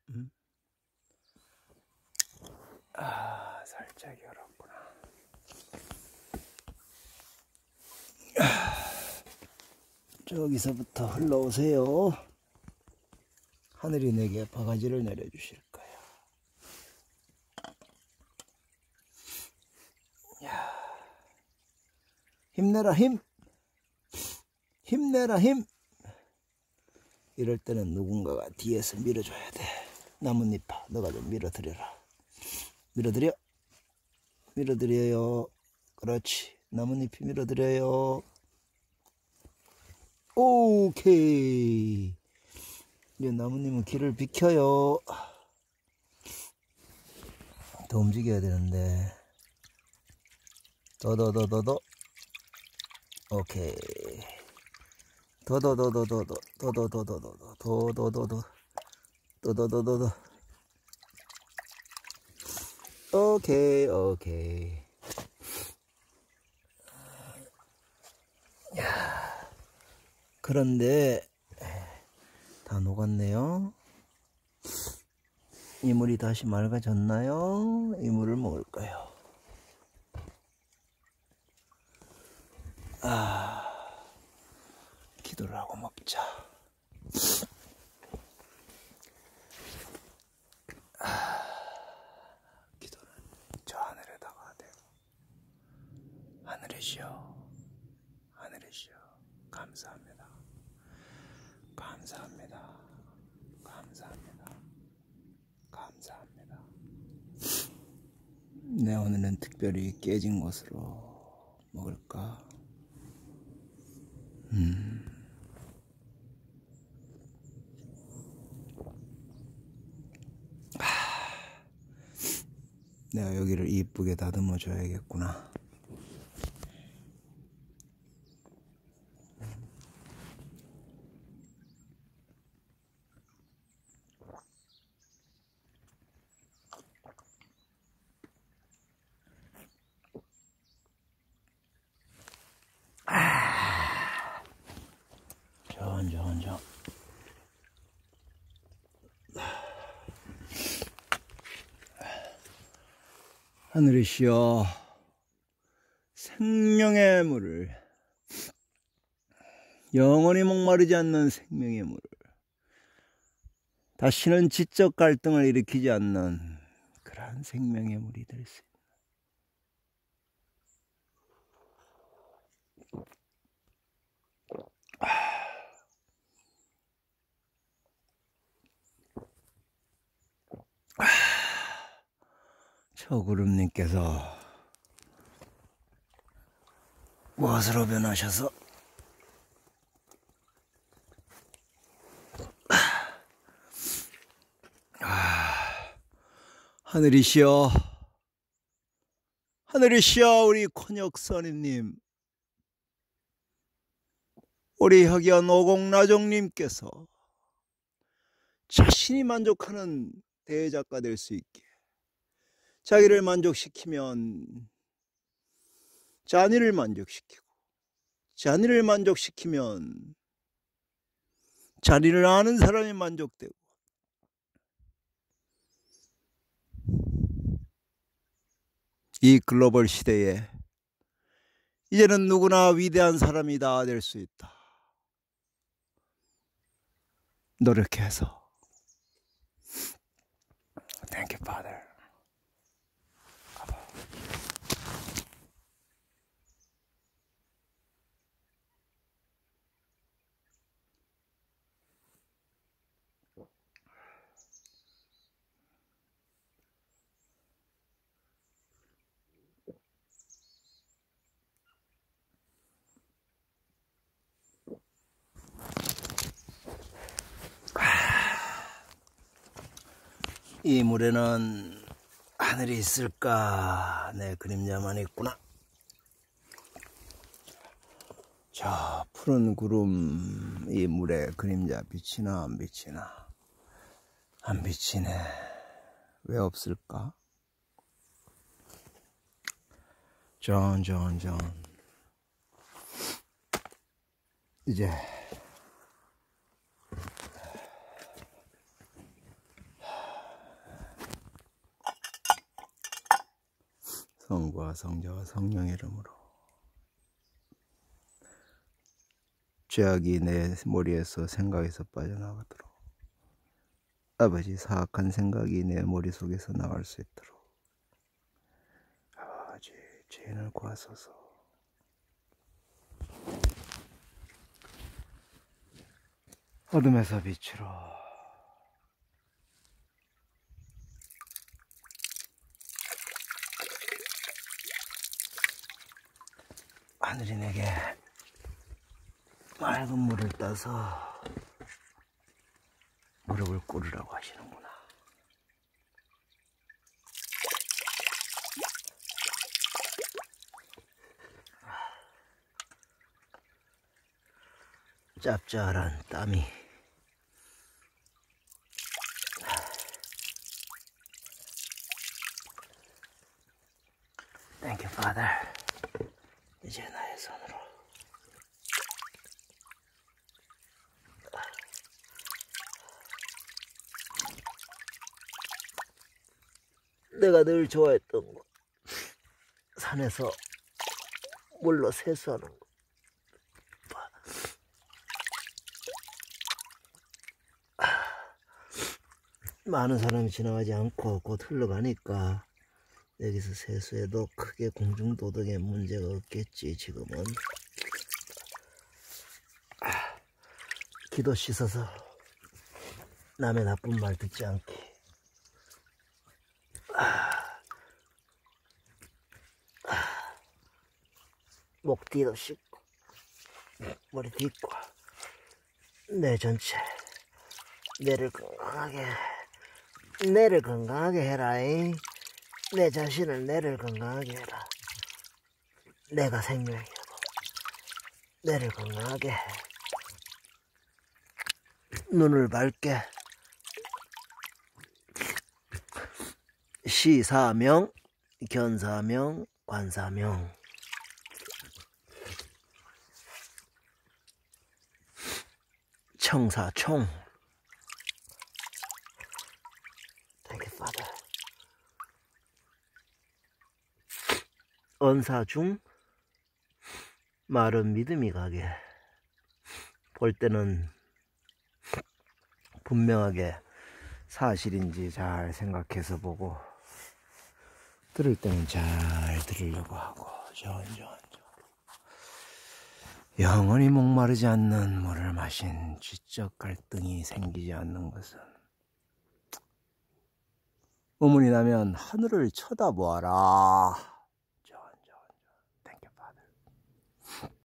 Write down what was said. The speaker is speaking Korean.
살짝 열었구나. 저기서부터 흘러오세요. 하늘이 내게 바가지를 내려주실 거야. 야, 힘내라 힘! 힘내라 힘! 이럴 때는 누군가가 뒤에서 밀어줘야 돼. 나뭇잎아, 너가 좀 밀어드려라. 밀어드려. 밀어드려요. 그렇지. 나뭇잎이 밀어드려요. 오케이. 이제 나뭇잎은 길을 비켜요. 더 움직여야 되는데. 더. 오케이. 더. 오케이. 야, 그런데 다 녹았네요. 이 물이 다시 맑아졌나요? 이 물을 먹을까요? 기도를 하고 먹자. 기도는 저 하늘에다가 대고, 하늘이시여, 감사합니다. 내 오늘은 특별히 깨진 것으로 먹을까? 내가 여기를 이쁘게 다듬어 줘야겠구나. 전. 하늘이시여, 생명의 물을, 영원히 목마르지 않는 생명의 물을, 다시는 지적 갈등을 일으키지 않는 그러한 생명의 물이 될 수 있는 저구름님께서 무엇으로 변하셔서 하늘이시여, 우리 콘역선이님, 우리 혁연 오공라종님께서 자신이 만족하는 대작가 될 수 있게, 자기를 만족시키면 잔이를 만족시키고, 잔이를 만족시키면 잔이를 아는 사람이 만족되고, 이 글로벌 시대에 이제는 누구나 위대한 사람이 다 될 수 있다. 노력해서. Thank you, Father. 이 물에는 하늘이 있을까? 내 그림자만 있구나. 저 푸른 구름, 이 물에 그림자 비치나 안 비치나? 안 비치네. 왜 없을까? 전. 이제 성부와 성자와 성령의 이름으로 죄악이 내 머리에서 생각에서 빠져나가도록, 아버지 사악한 생각이 내 머릿속에서 나갈 수 있도록 아버지 죄인을 구하소서. 어둠에서 빛으로 하늘이 내게 맑은 물을 따서 무릎을 꿇으라고 하시는구나. 짭짤한 땀이 Thank you, Father. 이제 나의 손으로 내가 늘 좋아했던 거, 산에서 물로 세수하는 거. 많은 사람이 지나가지 않고 곧 흘러가니까 여기서 세수해도 크게 공중도덕에 문제가 없겠지. 지금은 기도 씻어서 남의 나쁜 말 듣지 않게 목뒤도 씻고 머리 딛고 내 전체 내를 건강하게 해라잉. 내 자신을 내를 건강하게 해라. 내가 생명이고 내를 건강하게 해. 눈을 밝게 시사명, 견사명, 관사명, 청사총. Thank you, Father. 언사중 말은 믿음이 가게, 볼 때는 분명하게 사실인지 잘 생각해서 보고, 들을 때는 잘 들으려고 하고, 영원히 목마르지 않는 물을 마신 지적 갈등이 생기지 않는 것은, 의문이 나면 하늘을 쳐다보아라.